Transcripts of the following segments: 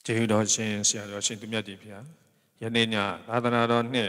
ကျေးဇူးတော်ရှင်ဆရာတော်ရှင်သူမြတ်ကြီးဖျားယနေ့ညသာသနာတော်နှစ်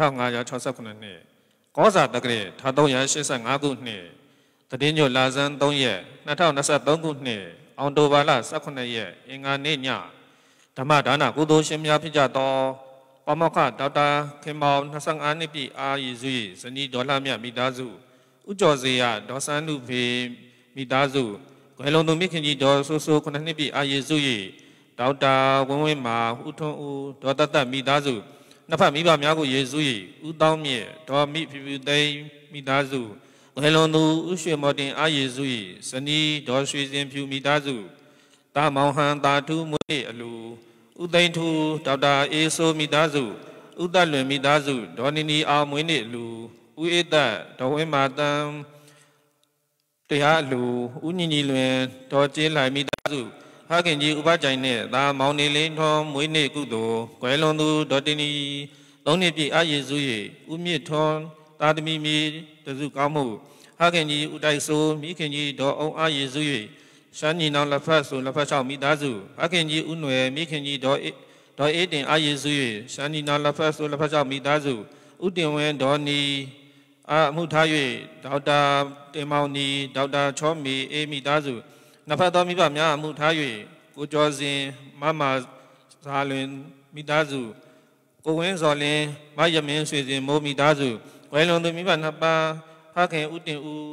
2569နှစ်ကောဇာတက္ကရာ1385ခုနှစ်တတိညလာဇန်3ရက်2023ခုနှစ်အောင်တိုဘာလ18ရက်အင်္ဂါနေ့ညဓမ္မဒါနကုသိုလ်ရှင်များဖြစ်ကြသောပမောက္ခဒေါက်တာခင်မောင်25နှစ်ပြည့်အာရည်စုဇနီးဒေါ်လှမြတ်မိသားစုဥကျော်စေရဒေါ်စန်းနုဖေမိသားစုဂွယ်လုံးသူမိခင်ကြီးဒေါ်ဆိုးဆိုး9နှစ်ပြည့်အာရည်စုဒေါက်တာဝင်းဝင်းမာဦးထွန်းဦးဒေါ်တတ်မိသားစုနှစ်ဖက်မိဘများကိုယေစုဦးတောင်းမြင့်ဒေါ်မိဖြူဖြူသိန်းမိသားစုဂွယ်လုံးသူဦးရွှေမော်တင်အာရည်စုဇနီးဒေါ်ရွှေစင်ဖြူမိသားစုတာမောင်ဟန်တာထူးမွေးအလူဦးသိန်းထူးဒေါက်တာအေးဆိုးမိသားစုဦးသက်လွင်မိသားစုဒေါ်နီနီအောင်မွေးနေ့အလူဦးအေးသက်ဒေါ်ဝင်းမာတန်းတရားအလူဦးညီညီလွင်ဒေါ်ကျေးလှိုင်မိသားစုဖခင်ကြီးဥပကြိုင်နဲ့သာမောင်နေလင်းထွန်းမွေးနေ့ကုသိုလ်ကွယ်လွန်သူဒေါ်တင်နီ3နှစ်ပြည့်အာရည်စုဦးမြင့်ထွန်းသာသမီမြေတစုကောင်းမှုဖခင်ကြီးဦးတိုက်စိုးမိခင်ကြီးဒေါ်အောင်အာရည်စုရှမ်းညီနောင်လက်ဖက်ဆိုလက်ဖက်6မိသားစုဖခင်ကြီးဦးနွယ်မိခင်ကြီးဒေါ်အေးတင်အာရည်စုရှမ်းညီနောင်လက်ဖက်ဆိုလက်ဖက်6မိသားစုဦးတင်ဝင်းဒေါ်နီအမှုထား၍ဒေါက်တာတင်မောင်နီဒေါက်တာချောမီအေးမိသားစုနှစ်ဖက်သောမိဘများအမှုထား၍ကိုကျော်စင်မမဇာလွင်မိသားစုကိုဝင်းစော်လင်းမရမင်းဆွေစင်မိုးမိသားစုဝဲလွန်သူမိဘနှစ်ပါးဖခင်ဦးတင်ဦး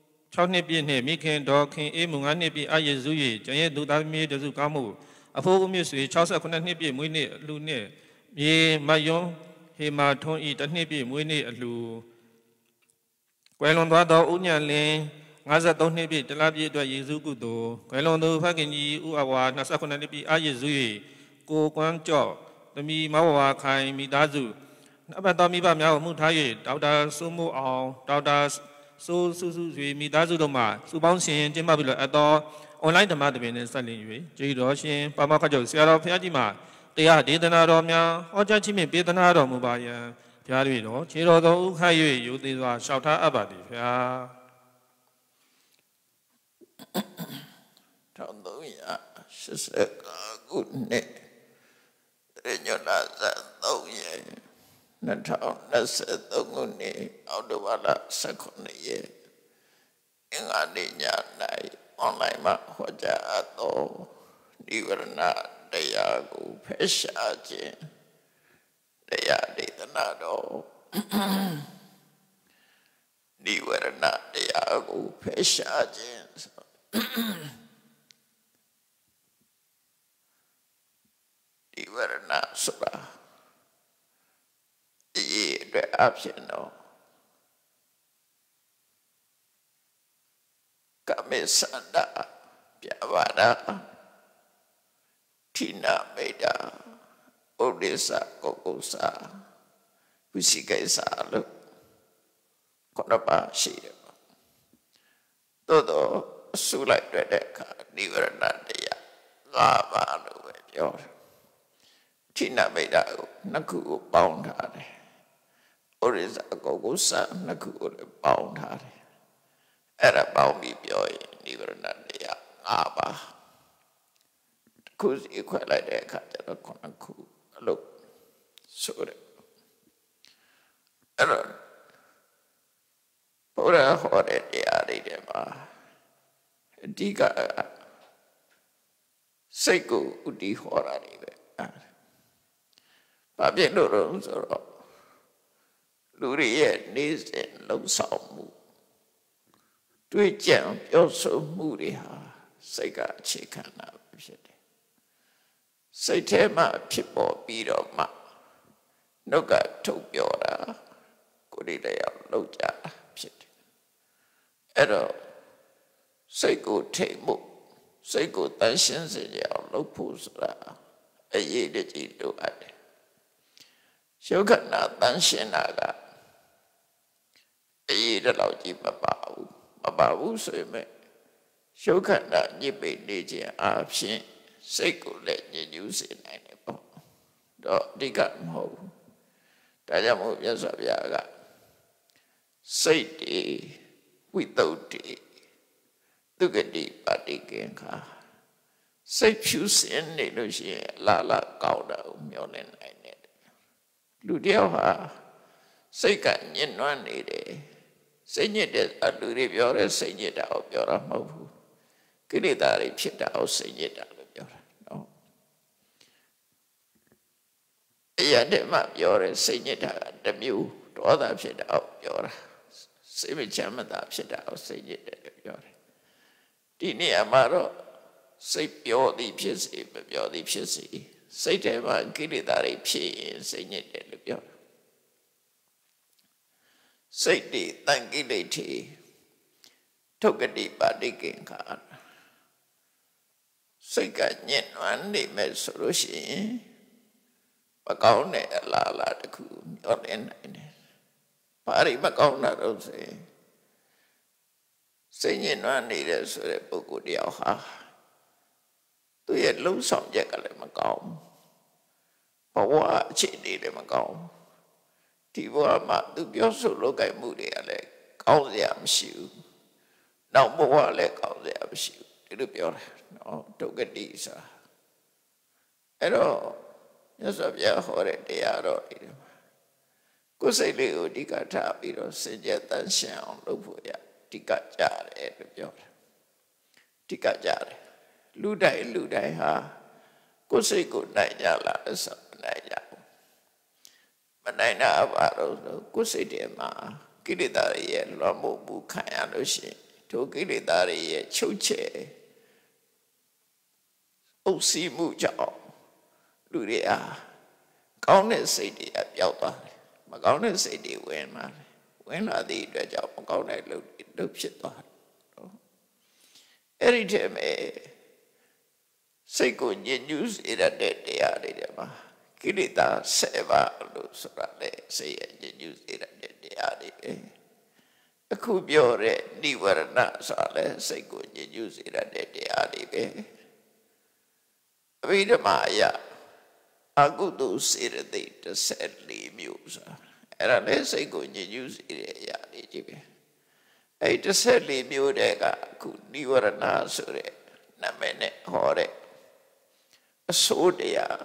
6နှစ်ပြည့်နှင့်မိခင်ဒေါ်ခင်အေးမူ9နှစ်ပြည့်အာရည်စုကျန်ရဲ့သူသားသမီးတစုကောင်းမှုအဖိုးဦးမြင့်ဆွေ68နှစ်ပြည့်မွေးနေ့အလှနှင့်မြေမယွန်းဟေမာထွန်းဤ1နှစ်ပြည့်မွေးနေ့အလှကွယ်လွန်သွားသောဦးညံလင်း53နှစ်ပြည့်တလပြည့်အတွက်ယေစုကုသိုလ်ဂွယ်လွန်သူဖခင်ကြီးဦးအဝါ29နှစ်ပြည့်အာရည်စုကိုကွမ်းကျော့သမီးမဝဝခိုင်မိသားစုအဘတော်မိဘများကိုမှုထား၍ဒေါက်တာစိုးမိုးအောင်ဒေါက်တာစိုးစုစုဆွေမိသားစုတို့မှစုပေါင်းရှင်ကျင်းပပြီးတော့အတော်အွန်လိုင်းဓမ္မသဘင်နဲ့ဆက်လင်း၍ကျေးဇူးတော်ရှင်ပါမခကျော်ဆရာတော်ဘုရားကြီးမှတရားဒေသနာတော်များဟောကြားခြင်းဖြင့်ပေးသနာတော်မူပါယံဘုရားတွေတော်ခြေတော်သောဥခတ်၍ယူသေးစွာလျှောက်ထားအပ်ပါသည်ဘုရား 1389ခုနှစ်တရညလာဇန်3ရက်2023ခုနှစ်အောက်တိုဘာလ18ရက်အင်္ဂါနေ့ည၌အွန်လိုင်းမှာဟောကြားအပ်သောနိဝရဏတရားကိုဖယ်ရှားခြင်းတရားဒေသနာတော်နိဝရဏတရားကိုဖယ်ရှားခြင်းဒီဝရဏဆိုတာဒီအတွက်အဖြစ်တော့ကမေသန္တာပြဘာဒဌိနာမေတ္တာဥဒိစ္စကုက္ကုစဝိသိကိစ္စလို့ခေါ်ပါရှိတယ်သို့တော့အစုလိုက်တွေ့တဲ့အခါနိဝရဏတရား၅ပါးလို့ပဲပြောတယ်ဌိနာမေတ္တာကိုနှစ်ခုကိုပေါင်းထားတယ်ဩရိဇကုက္ကုစနှစ်ခုကိုပေါင်းထားတယ်အဲ့ဒါပေါင်းပြီးပြောရင်နိဝရဏတရား၅ပါးတစ်ခုစီခွဲလိုက်တဲ့အခါကျတော့ခုနှစ်ခုအလုပ်ဆိုတယ်အဲ့တော့ဘုရားဟောတဲ့တရားတွေထဲမှာအဓိကစိတ်ကိုဥတည်ဟောတာတွေပဲဘာဖြစ်လို့လဲဆိုတော့လူတွေရဲ့နေစဉ်လှုပ်ဆောင်မှုတွေ့ကြံပြောဆိုမှုတွေဟာစိတ်ကအခြေခံတာဖြစ်တယ်စိတ်ထဲမှာဖြစ်ပေါ်ပြီးတော့မှနှုတ်ကထုတ်ပြောတာကိုယ်တွေလည်းအောင်လုပ်ကြတာဖြစ်တယ်အဲ့တော့စိတ်ကိုထိတ်မှုစိတ်ကိုတန်ရှင်းစေရအောင်လုပ်ဖို့ဆိုတာအရေးကြီးလိုအပ်တယ်ရှုခဏတန်ရှင်းတာကအရေးတော့ကြီးမပါဘူးဆိုရင်ရှုခဏညစ်ပိတ်နေခြင်းအပြင်စိတ်ကိုလည်းညစ်ညူးစေနိုင်တယ်ပေါ့တော့အဓိကမဟုတ်ဘူးဒါကြောင့်မို့မြတ်စွာဘုရားကစိတ်တွေဝိသုဒ္ဓိသုဂတိပါတိကင်္ခာစိတ်ဖြူစင်နေလို့ရှိရင်လာကောင်းတာကိုမျောလင်းနိုင်တယ်လူတယောက်ဟာစိတ်ကညှဉ်းနှွမ်းနေတယ်စိတ်ညစ်တဲ့လူတွေပြောတဲ့စိတ်ညစ်တာကိုပြောတာမဟုတ်ဘူးကိလေသာတွေဖြစ်တာကိုစိတ်ညစ်တာလို့ပြောတာနော်အရာတည်းမှပြောတဲ့စိတ်ညစ်တာကတစ်မျိုးဒေါသဖြစ်တာကိုပြောတာစိတ်မချမ်းသာဖြစ်တာကိုစိတ်ညစ်တယ်လို့ပြောတယ်ဒီနေရာမှာတော့စိတ်ပြောသည်ဖြစ်စေမပြောသည်ဖြစ်စေစိတ်ထဲမှာကိလေသာတွေဖြစ်ရင်စိတ်ညစ်တယ်လို့ပြောတယ်စိတ်တွေတန်ကိလေထေထုတ်ကတိပါတိကင်္ခာစိတ်ကညှဉ်းနှွမ်းနေမဲ့ဆိုလို့ရှိရင်မကောင်းတဲ့အလားအလာတစ်ခုမျောလင်းနိုင်တယ်။ဘာတွေမကောင်းတာတော့ဆိုရင်စိတ်ညှဉ်းနှွမ်းနေတဲ့ဆိုတဲ့ပုဂ္ဂိုလ်တယောက်ဟာသူရဲ့လုံဆောင်ချက်ကလည်းမကောင်းဘဝအခြေအနေလည်းမကောင်းဒီဘဝမှာသူပြောဆိုလုပ်ကိုင်မှုတွေကလည်းကောင်းစရာမရှိဘူးနောက်ဘဝလည်းကောင်းစရာမရှိဘူးဒီလိုပြောတယ်နော်ဒုက္ခတိဆိုတာအဲ့တော့မြတ်စွာဘုရားဟောတဲ့တရားတော်ဒီမှာကိုယ်စိတ်လေးကိုအဓိကထားပြီးတော့စင်ကြယ်တန်ရှင်းအောင်လုပ်ဖို့ရအဓိကကြတယ်လို့ပြောတယ်အဓိကကြတယ်လူတိုင်းဟာကိုယ်စိတ်ကိုနိုင်ကြလားဆိုနိုင်ကြဘူးမနိုင်တာဘာလို့ဆိုကိုယ်စိတ်ထဲမှာကိလေသာတွေရဲ့လွှမ်းမိုးမှုခံရလို့ရှိရင်ထိုကိလေသာတွေရဲ့ချုပ်ချယ်အုပ်စီးမှုကြောင့်လူတွေအားကောင်းတဲ့စိတ်တွေပျောက်သွားတယ်မကောင်းတဲ့စိတ်တွေဝင်လာသည့်အတွက်ကြောင့်မကောင်းတဲ့လုပ်ဖြစ်သွားတယ်နော်အဲ့ဒီတည်းမှာစိတ်ကိုညစ်ညူးစေတဲ့တရားတွေထဲမှာကိလေသာ7ပါးလို့ဆိုတာလေစိတ်ရဲ့ညစ်ညူးစေတဲ့တရားတွေပဲအခုပြောတဲ့နိဝရဏဆိုတာလေစိတ်ကိုညစ်ညူးစေတဲ့တရားတွေပဲအဘိဓမ္မာအရအကုသိုလ်စေတသိက်14မျိုးဆိုတာအဲ့ဒါလေစိတ်ကိုညစ်ညူးစေတဲ့အရာတွေကြီးပဲအဲ့14မျိုးတည်းကအခုနိဝရဏဆိုတဲ့နာမည်နဲ့ဟောတဲ့အစိုးတရား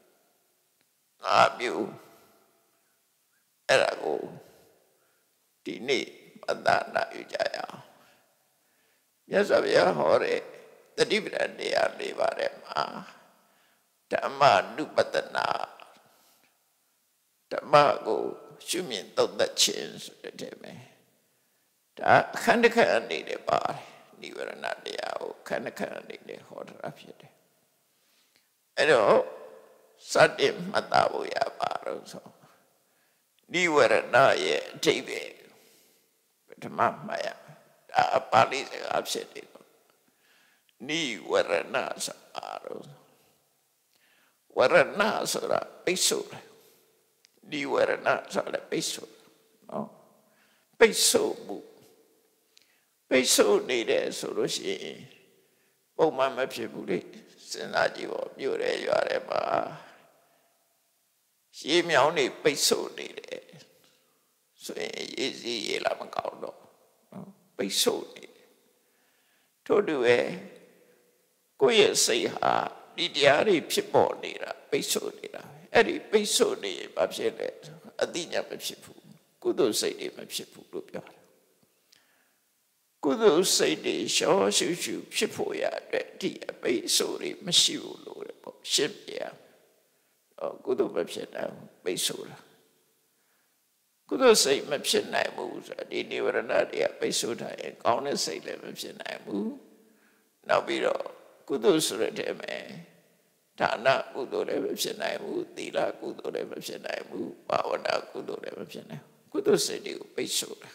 5မျိုးအဲ့ဒါကိုဒီနေ့မသာနာယူကြရအောင်မြတ်စွာဘုရားဟောတဲ့တတိပဒံတရား၄ပါးထဲမှာဓမ္မနုပတနာဓမ္မကိုရှုမြင်သုံးသပ်ခြင်းဆိုတဲ့ထဲမှာဒါအခန္ဓခဏအနေနဲ့ပါတယ်နိဝရဏတရားကိုခန္ဓခဏအနေနဲ့ဟောတာဖြစ်တယ်အဲ့တော့စတင်မှတ်သားဖို့ရပါတော့ဆိုနိဝရဏရဲ့အဓိပ္ပာယ်ပထမမှတ်ရဒါပါဠိစကားဖြစ်တယ်နိဝရဏဆိုတာတော့ဝရဏဆိုတာပိတ်ဆို့တယ်နိဝရဏဆိုတာပိတ်ဆို့နော်ပိတ်ဆို့မှုပိတ်ဆို့နေတယ်ဆိုလို့ရှိရင်ပုံမှန်မဖြစ်ဘူးလေစဉ်းစားကြည့်ပေါ့မြို့ရဲရွာထဲမှာရေမြောင်းနေပိတ်ဆို့နေတယ်ဆိုရင်ရေစီးရေလာမကောင်းတော့နော်ပိတ်ဆို့နေတယ်ထို့တူပဲကိုယ့်ရဲ့စိတ်ဟာဒီတရားတွေဖြစ်ပေါ်နေတာပိတ်ဆို့နေတာအဲ့ဒီပိတ်ဆို့နေရင်ဘာဖြစ်လဲအတိညာမဖြစ်ဘူးကုသိုလ်စိတ်တွေမဖြစ်ဘူးလို့ပြောတယ်ကုသိုလ်စိတ်တွေရှောရှုဖြစ်ဖို့ရအတွက်ဒီအပိတ်ဆို့တွေမရှိဘူးလို့ပေါ့ရှင်းပြရကုသိုလ်မဖြစ်နိုင်ဘူးပိတ်ဆို့တာကုသိုလ်စိတ်မဖြစ်နိုင်ဘူးဆိုတာဒီနိဝရဏတွေကပိတ်ဆို့ထားရင်ကောင်းတဲ့စိတ်လည်းမဖြစ်နိုင်ဘူးနောက်ပြီးတော့ကုသိုလ်ဆိုတဲ့ထဲမှာဒါနကုသိုလ်လည်းမဖြစ်နိုင်ဘူးသီလကုသိုလ်လည်းမဖြစ်နိုင်ဘူးဘာဝနာကုသိုလ်လည်းမဖြစ်နိုင်ဘူးကုသိုလ်စိတ်တွေကိုပိတ်ဆို့တာ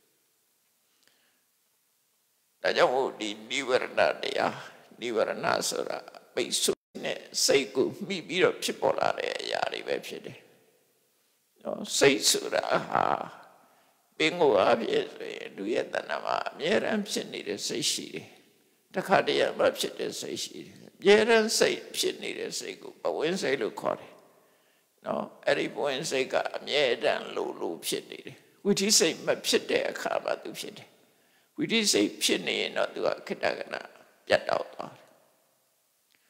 ဒါကြောင့်မို့ဒီနိဝရဏတရားနိဝရဏဆိုတာပိတ်ဆို့တဲ့စိတ်ကိုမှီပြီးတော့ဖြစ်ပေါ်လာတဲ့အရာတွေပဲဖြစ်တယ်နော်စိတ်ဆိုတာဟာပင်ကိုအဖြစ်ဆိုရင်လူရဲ့တဏ္ဍာမှာအမြဲတမ်းဖြစ်နေတဲ့စိတ်ရှိတယ်တခါတည်းမှဖြစ်တဲ့စိတ်ရှိတယ်အမြဲတမ်းစိတ်ဖြစ်နေတဲ့စိတ်ကိုဘဝင်စိတ်လို့ခေါ်တယ်နော်အဲ့ဒီဘဝင်စိတ်ကအမြဲတမ်းလိုဖြစ်နေတယ်ဝိသိစိတ်မဖြစ်တဲ့အခါမှသူဖြစ်တယ်ဝိသိစိတ်ဖြစ်နေရင်တော့သူကခိတ္တကနာပြတ်တော့သွားတယ်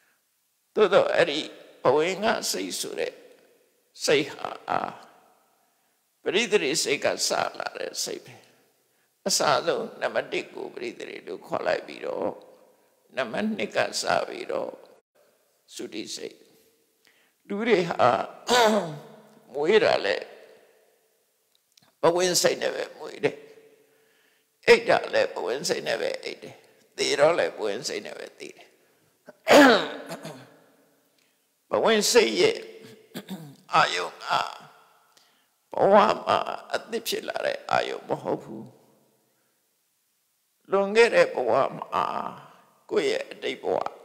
သို့တော့အဲ့ဒီဘဝင်ကစိတ်ဆိုတဲ့စိတ်ဟာပရိသေရိစိတ်ကစလာတဲ့စိတ်ပဲအစဆုံးနံပါတ်1ကိုပရိသေရိလို့ခေါ်လိုက်ပြီးတော့နံပါတ်2ကစပြီးတော့သုတိစိတ်လူတွေဟာမွေးတာလဲဘဝင်စိတ်နဲ့ပဲမွေးတယ်အိတ်တာလဲဘဝင်စိတ်နဲ့ပဲအိတ်တယ်သေတော့လဲဘဝင်စိတ်နဲ့ပဲသေတယ်ဘဝင်စိတ်ရဲ့အာယုံဘဝမှာအသစ်ဖြစ်လာတဲ့အာယုံမဟုတ်ဘူးလွန်ခဲ့တဲ့ဘဝမှာကိုယ့်ရဲ့အတိတ်ဘဝ